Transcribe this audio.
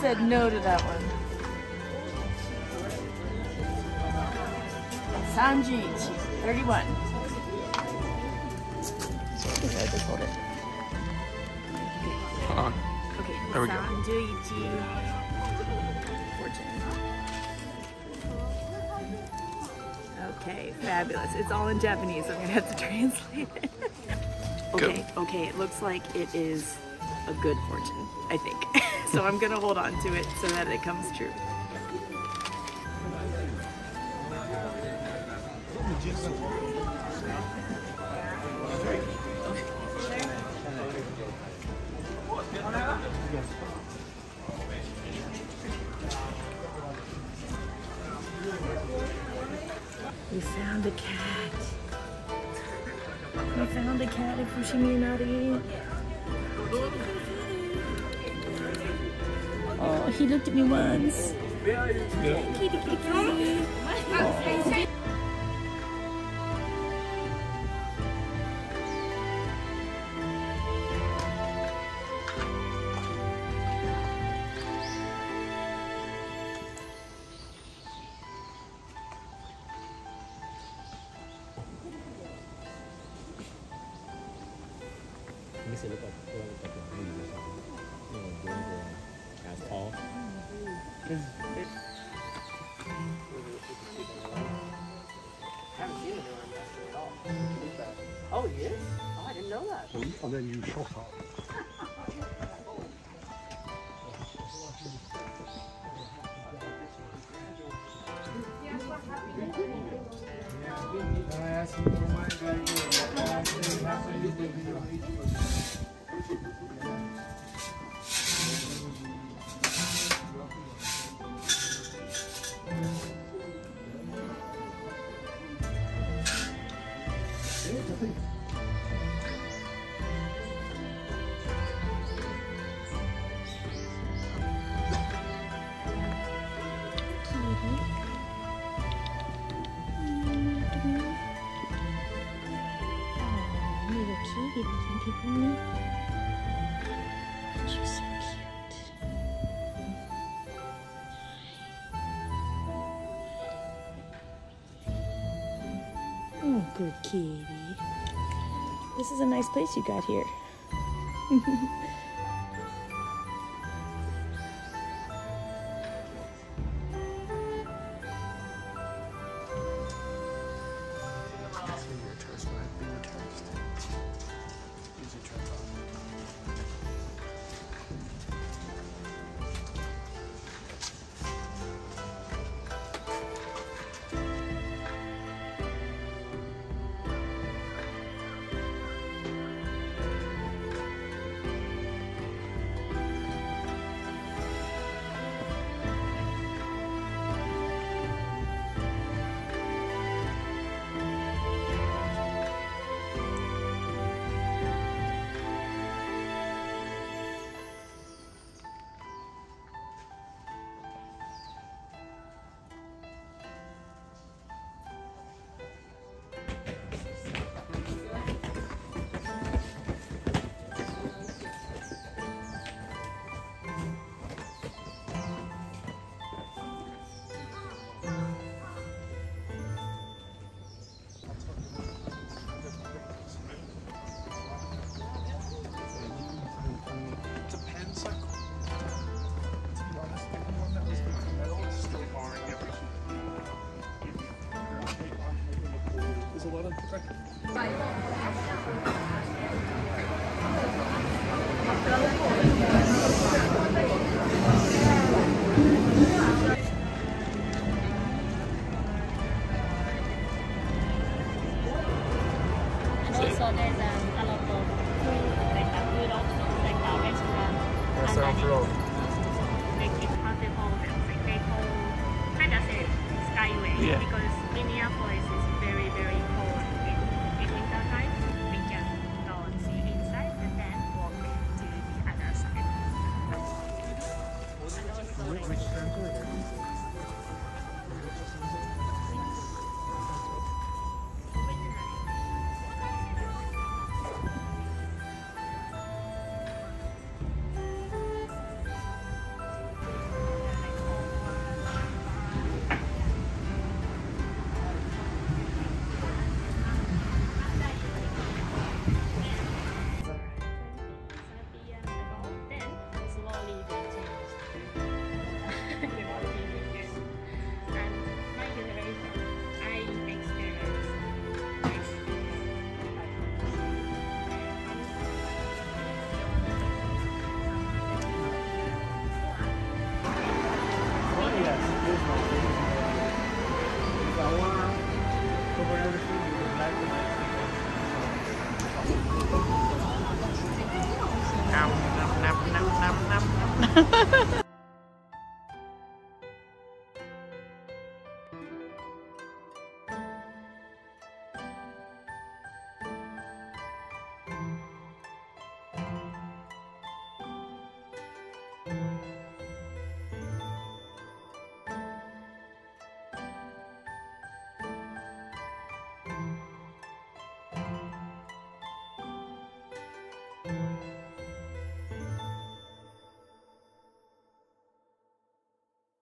said no to that one. Sanjiichi, 31. Okay, just hold it. Okay, there we go. Sanjiichi fortune. Okay, fabulous. It's all in Japanese, so I'm gonna have to translate it. Okay, it looks like it is a good fortune, I think. So I'm gonna hold on to it so that it comes true. We found a cat. We found a cat at Fushimi Inari. Oh, he looked at me once. Kitty, kitty, kitty. Oh. As tall. Oh, yes? Oh, I didn't know that. And then you shot up. She's so cute. Oh, good kitty. This is a nice place you got here.